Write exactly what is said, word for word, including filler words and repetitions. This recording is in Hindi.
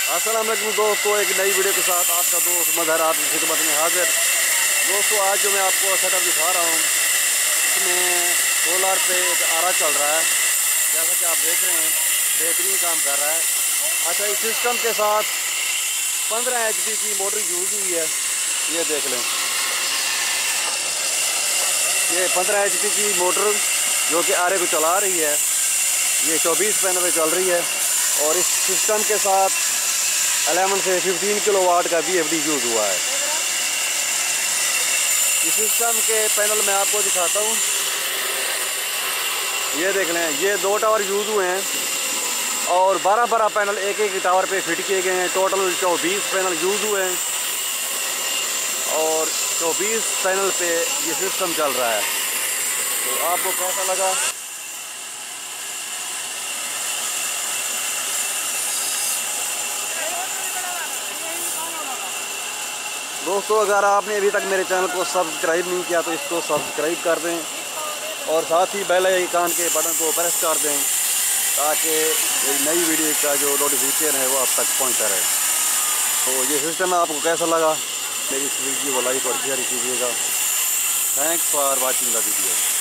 अस्सलाम वालेकुम दोस्तों, एक नई वीडियो के साथ आपका दोस्त मजहर आपकी खिदमत में हाजिर। दोस्तों, आज जो मैं आपको सेटअप दिखा रहा हूँ इसमें सोलार पे एक आरा चल रहा है, जैसा कि आप देख रहे हैं बेहतरीन काम कर रहा है। अच्छा, इस सिस्टम के साथ पंद्रह एच पी की मोटर यूज़ हुई है। ये देख लें, ये पंद्रह एच पी की मोटर जो कि आरे को चला रही है, ये चौबीस पैनल पे चल रही है। और इस सिस्टम के साथ ग्यारह से पंद्रह किलो वाट का वी एफ डी यूज़ हुआ है। इस सिस्टम के पैनल में आपको दिखाता हूँ, ये देख लें, ये दो टावर यूज़ हुए हैं और बारह बारह पैनल एक एक टावर पे फिट किए गए हैं। टोटल चौबीस पैनल यूज़ हुए हैं और चौबीस पैनल पे ये सिस्टम चल रहा है। तो आपको कैसा लगा? दोस्तों, अगर आपने अभी तक मेरे चैनल को सब्सक्राइब नहीं किया तो इसको सब्सक्राइब कर दें और साथ ही बेल आइकन के बटन को प्रेस कर दें ताकि नई वीडियो का जो नोटिफिकेशन है वो आप तक पहुंचता रहे। तो ये सिस्टम आपको कैसा लगा? मेरी इस वीडियो को लाइक और शेयर कीजिएगा। Thanks for watching the video.